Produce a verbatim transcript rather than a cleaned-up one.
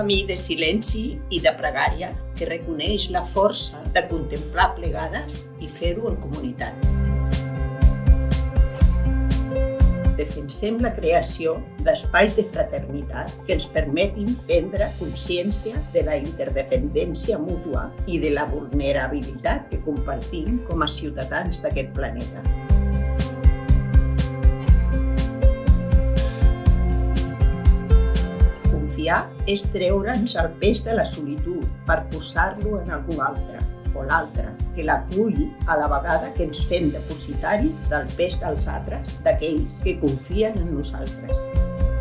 camí de silenci i de pregària que reconeix la força de contemplar plegades i fer-ho en comunitat. Defensem la creació d'espais de fraternitat que ens permetin prendre consciència de la interdependència mútua i de la vulnerabilitat que compartim com a ciutadans d'aquest planeta. Confiar és treure'ns el pes de la solitud per posar-lo en algú altre o l'altre, que l'acull a la vegada que ens fem depositaris del pes dels altres, d'aquells que confien en nosaltres.